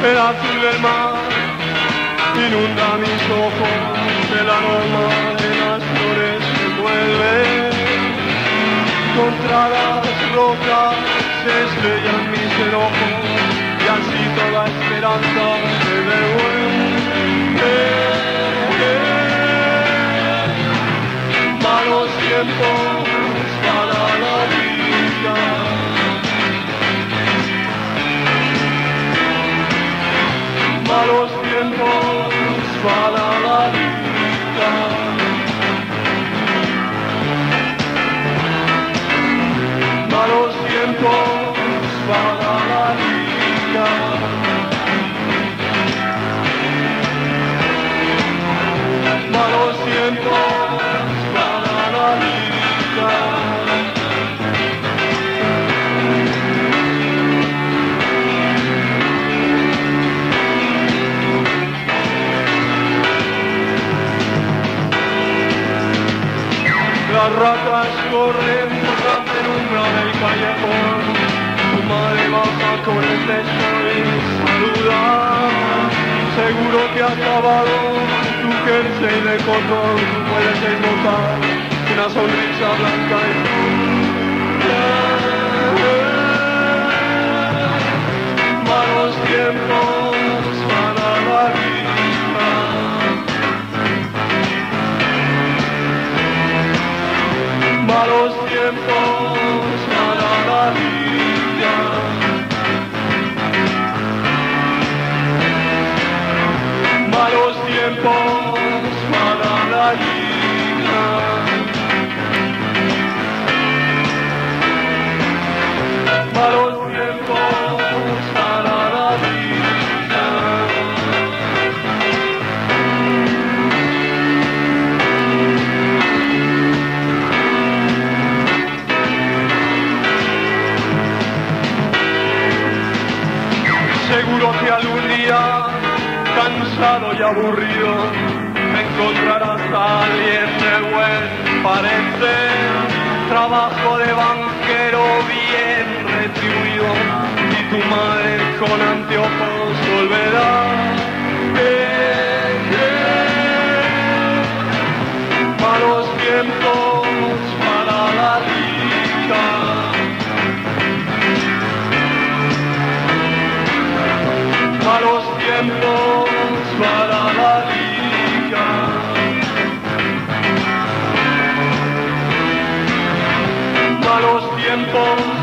El azul del mar inunda mis ojos, el aroma de las flores se mueve. Contra las rocas se estrellan mis enojos y así toda esperanza se devuelve. Malos tiempos para la vida. Malos tiempos para la vida. Malos tiempos para la vida. Malos tiempos para la vida. Las ratas corren por la penumbra del callejón. Tu madre baja con el techo y saluda. Seguro que ha acabado tu jersey de cotón. Puedes esbozar una sonrisa blanca y pura. Malos tiempos para la vida. Malos tiempos para la vida. Malos tiempos para la vida. Malos tiempos para la vida. Seguro que algún día, cansado y aburrido, encontrarás a alguien de buen parecer, trabajo de banquero bien retribuido, y tu madre con anteojos volverá. Malos tiempos para la vida. Malos tiempos para la vida. Malos tiempos